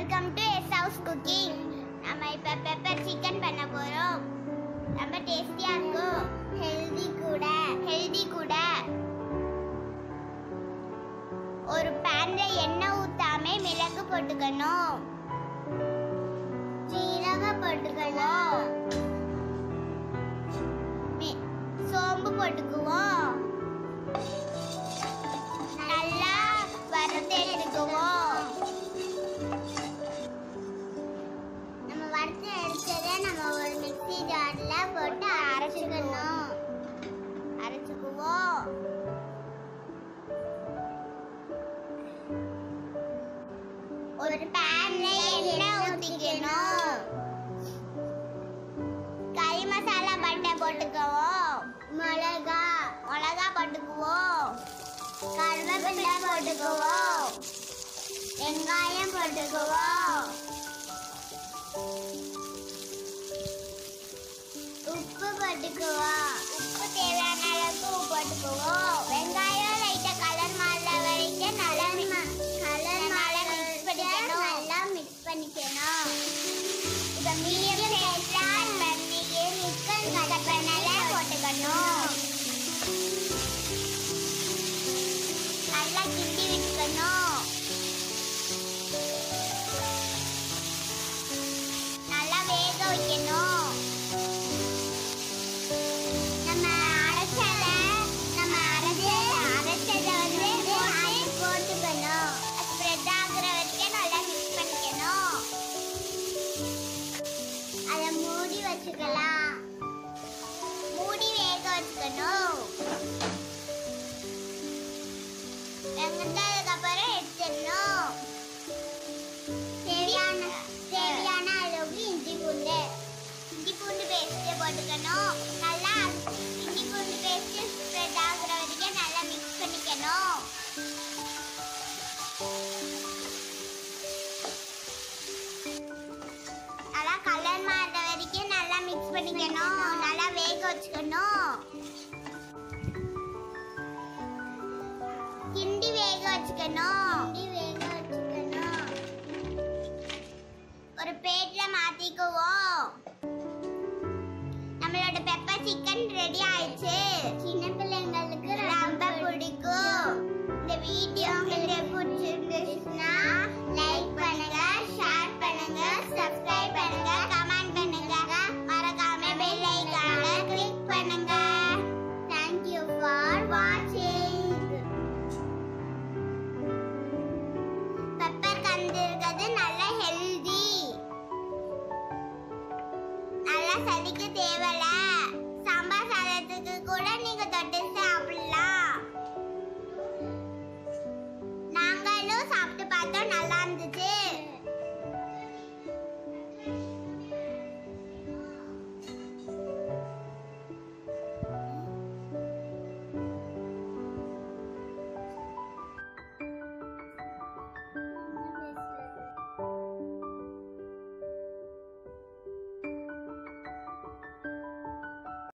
Welcome to S House Cooking. நம்ம இப்ப pepper chicken பண்ண போறோம். ரொம்ப டேஸ்டியா இருக்கும். ஹெல்தி கூட. ஒரு panல எண்ணெய் ஊத்தாம மிளகு போட்டுக்கணும். சீரகம் போட்டுக்கணும். சோம்பு போட்டுக்குவோம். நல்லா வறுத்து எடுத்துக்குவோம். நம்ம வறுத்து எடுத்ததை நம்ம ஒரு மிக்ஸி ஜார்ல போட்டு அரைச்சுக்குவோம். ஒரு பேன்ல எண்ணெய் ஊத்திக்கணும். கறி மசாலா பட்டை போட்டுக்குவோம். மிளகா போட்டுக்குவோம். கருவேப்பிலை போட்டுக்குவோம். வெங்காயம் போட்டுக்குவோம். உப்பு போட்டுக்குவோம். உப்பு தேவையான அளவுக்கு உப்பு போட்டுக்குவோம். வெங்காயம் லைட்டா கலர் மாறுற வரைக்கும் நல்லா மிக்ஸ் பண்ணிக்கணும். இப்ப மீடியம் சைஸ்ல பண்ணி சிக்கன் கட் பண்ணல போட்டுக்கணும். நல்லா கிண்டி விட்டுக்கணும். நல்லா வேக வைக்கணும். நம்ம அரைச்சதை போட்டுக்கணும். ஸ்ப்ரெட் ஆகுற வரைக்கும் நல்லா மிக்ஸ் பண்ணிக்கணும். அதை மூடி வச்சுக்கலாம். மூடி வேக வச்சுக்கணும். வெங்கத்ததுக்கப்புறம் எடுத்துடணும். தேவையான அளவுக்கு இஞ்சி பூண்டு பேஸ்ட் போட்டுக்கணும். நல்லா இஞ்சி பூண்டு பேஸ்ட் ஸ்ப்ரெட் ஆகுற வரைக்கும் நல்லா மிக்ஸ் பண்ணிக்கணும். நல்லா கலர் மாறுற வரைக்கும் நல்லா மிக்ஸ் பண்ணிக்கணும். நல்லா வேக வச்சுக்கணும். கிண்டி வேக வச்சுக்கணும். ஒரு பிளேட்ல மாத்திக்குவோம். நம்மளோட பெப்பர் சிக்கன் ரெடி ஆயிடுச்சு. சின்ன பிள்ளைங்களுக்கு ரொம்ப பிடிக்கும். இந்த வீடியோ உங்களுக்கு பிடிச்சிருந்துச்சுன்னா லைக் பண்ணுங்க, ஷேர் பண்ணுங்க, சப்ஸ்கிரைப் பண்ணுங்க, கமெண்ட் பண்ணுங்க. மறக்காம பெல் ஐகானை கிளிக் பண்ணுங்க. Thank you for watching. Pepper கண்டிருக்கிறது நல்ல ஹெல்தி. நல்லா சளிக்கு தேவையில்ல.